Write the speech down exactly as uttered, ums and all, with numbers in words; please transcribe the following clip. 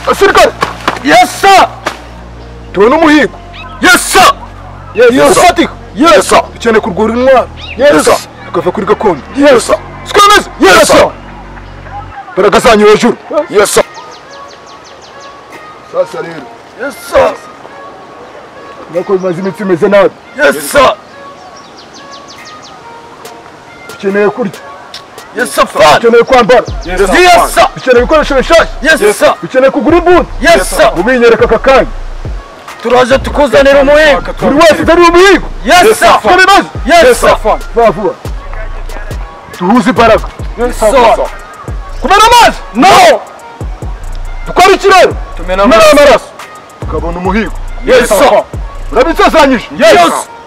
Asirikare. Yes sir. Tubona umuhigo. Yes sir. Yes sir. Yes sir. Cyane kurwura intwaro. Yes sir. Tukava kuri gakondo. Yes sir. Skomeze. Yes sir. Baragazanye hejuru. Yes sir. Sasa rero. Yes sir. Nako bimaze imitsi imeze nabi. Yes sir. Ukeneye kurya. Yes sir. Ukeneye kwambara. Yes sir. Ukeneye ibikoresho bishasha. Yes sir. Ukeneye kugura imbuto. Yes sir. Ubinyereka aka kanya. Turaje tukuzanira umuhigo. Turi wese tari umuhigo. Yes sir. Turimaze. Yes sir. Bavuga. Tuhuze imbaraga. Yes sir. Kumena amazi? No. Dukora ikirero. Tumena amaraso. Tukabona umuhigo. Yes sir. Urabitsazanyije? Yes.